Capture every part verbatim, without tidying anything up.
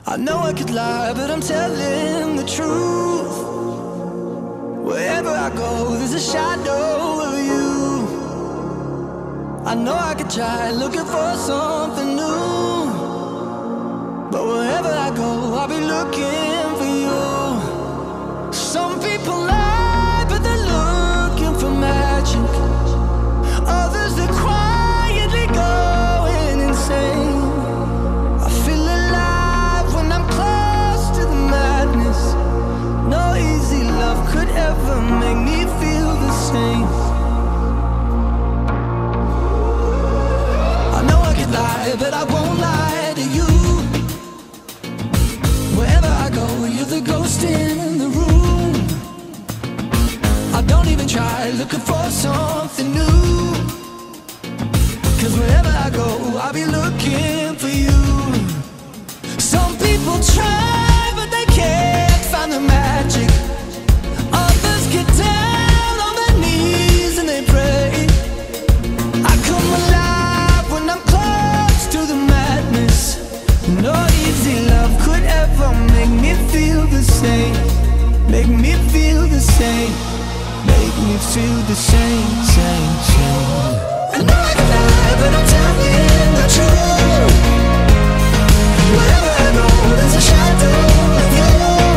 I know I could lie, but I'm telling the truth. Wherever I go, there's a shadow of you. I know I could try looking for something new, but wherever I go, I'll be looking for you. Some people lie, but they're looking for magic. Others, they're quietly going insane. I feel alive when I'm close to the madness. No easy love could ever make me feel the same. I know I could lie, but I won't lie to you. Wherever I go, you're the ghost in the room. I don't even try looking for something new, 'cause wherever I go, I'll be looking for you. Some people try, but they can't find the magic. Others get down on their knees and they pray. I come alive when I'm close to the madness. No easy love could ever make me feel the same. Make me feel the same. Make me feel the same, same, same. I know I can lie, but I'm telling the truth. Wherever I go, there's a shadow of you.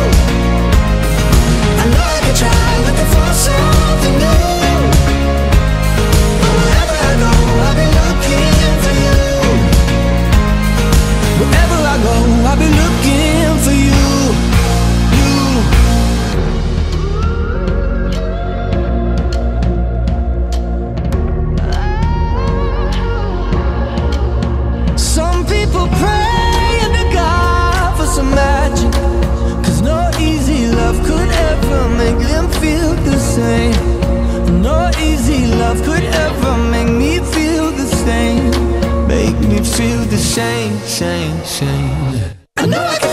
I know I can try looking for something new, but wherever I go, I'll be looking for you. Wherever I go, I'll be looking for you. People praying to God for some magic, 'cause no easy love could ever make them feel the same. No easy love could ever make me feel the same. Make me feel the same, same, same. I know I can